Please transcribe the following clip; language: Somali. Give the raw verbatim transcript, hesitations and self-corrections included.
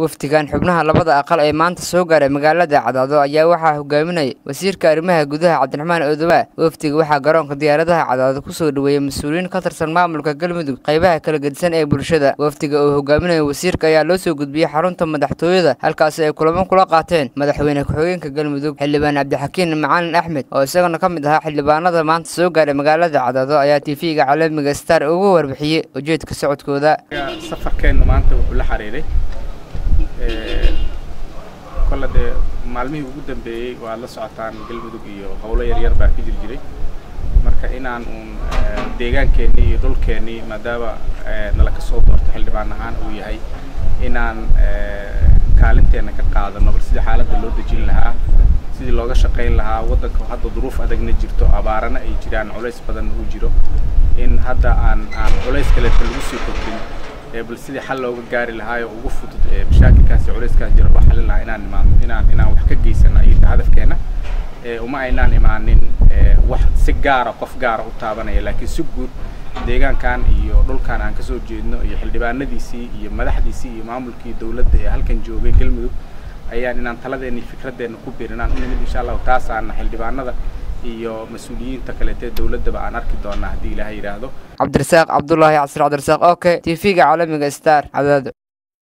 waftigan xubnaha labada aqal ee maanta soo gaaray magaalada Cadaado ayaa waxa hogaaminay wasiirka arrimaha gudaha Cabdiraxmaan Odowa. Waftiga waxa garoonka diyaaradaha Cadaado ku soo dhaweeyay mas'uuliyiin ka tirsan maamulka Galmudug qaybaha kala gedisan ee bulshada. Waftiga oo hogaaminay wasiirka ayaa loo soo gudbiyay xarunta madaxtooyada halkaas ay kulamo kula qaateen madaxweyne ku-xigeenka Galmudug Xildhibaan Cabdixakiin Macalin Axmed oo isagana ka mid ahaa xildhibaanada maanta soo gaaray magaalada Cadaado ayaa T V-ga caalamiga Star ugu warbixiyay ujeedka socodkooda. safarkeena maanta wuxuu la xiriiray ee kolade maalmihii ugu dambeeyay waa la socotaan Galmudug iyo hawlo yar yar baa ka jir jiray marka inaan uun deegaankeena iyo dhulkeena maadaama nala ka soo doorto xildhibaan ahaan uu yahay inaan kaalinteena ka qaadano bal sida xaaladda loo dejin lahaa sidii looga shaqeyn lahaa wadanka hadda duruuf adagna jirto abaarana ay jiraan culays badan uu jiro in hadda aan aan culays kale lagu sii kordhin ee bal sidii xal looga gaari lahaa oo ugu fudud ee mashaakilkaas culayskaas jira wax xalin lahaa inaan imaan inaan inaan wax ka geysano ay hadafkeena ee uma aynaan imaanin wax si gaar ah qof gaar ah u taabanaya laakiin si guud deegaankan iyo dhulkan aan ka soo jeedno iyo xildhibaanadiisii iyo madaxdiisii iyo maamulkii dawladda ee halkan joogay Galmudug ayaan inaan taladeena iyo fikradeena ku biirinaan in insha Allah taas aan xildhibaanada iyo mas'uuliyiinta kale ee dawladda aan arki doonaa hadii Ilaahay yiraahdo. Cabdirasaaq Cabdullaahi Casir Cabdirasaaq okay T V-ga caalamiga Star Cadaado.